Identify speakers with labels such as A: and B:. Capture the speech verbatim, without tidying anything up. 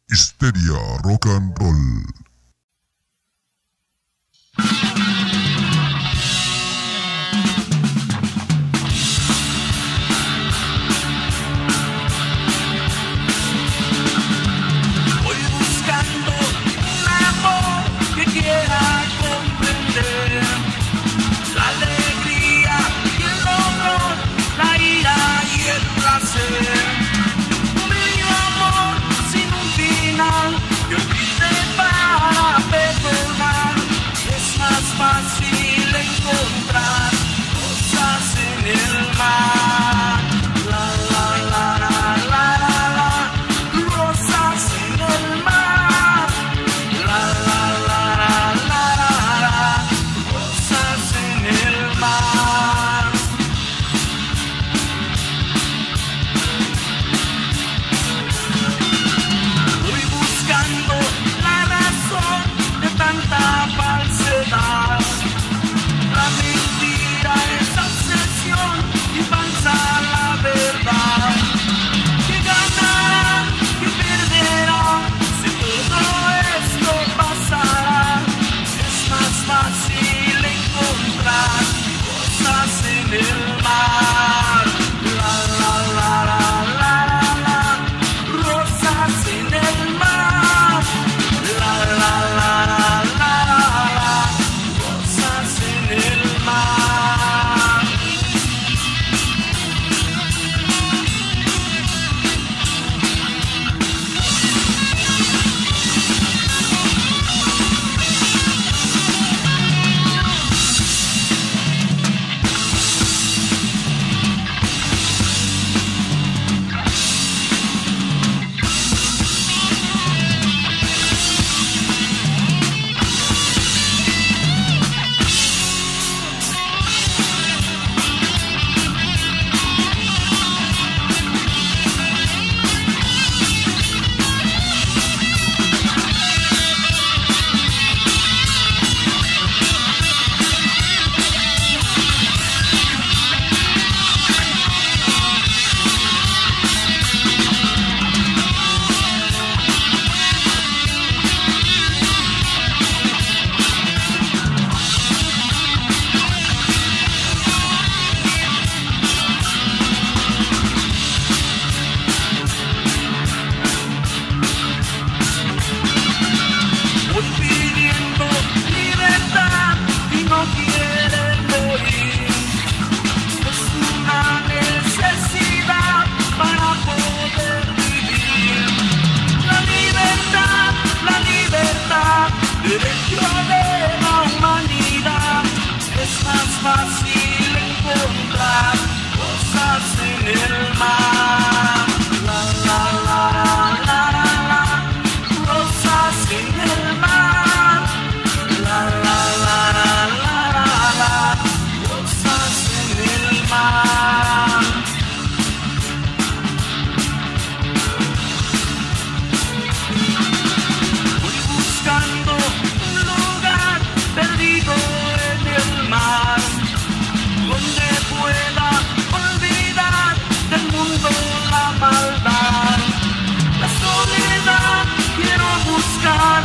A: Histeria Rock and Roll.
B: Voy buscando un amor que quiera comprender la alegría y el dolor, la ira y el placer. Un bello amor sin un final que olvide para perdonar. Es más fácil encontrar cosas en el mar. La la la la la la la, rosas en el mar. La la la la la la la, rosas en el mar. Voy buscando la razón de tanta falsedad. La mentira es obsesión y falsa la verdad. ¿Qué ganará? ¿Qué perderá? Si todo esto pasará, es más fácil encontrar cosas en el mar. La la la la la la la, rosas en el mar. La la la la la la la, rosas en el mar. Voy pidiendo libertad y no quieren oír. Es una necesidad para poder vivir. La libertad, la libertad, derecho de la humanidad. Es más fácil encontrar cosas en el mar. La la la la la la la, rosas en el mar. La la la la la la la, rosas en el mar. Voy buscando un lugar perdido en el mar, donde pueda olvidar del mundo la maldad. La soledad quiero buscar.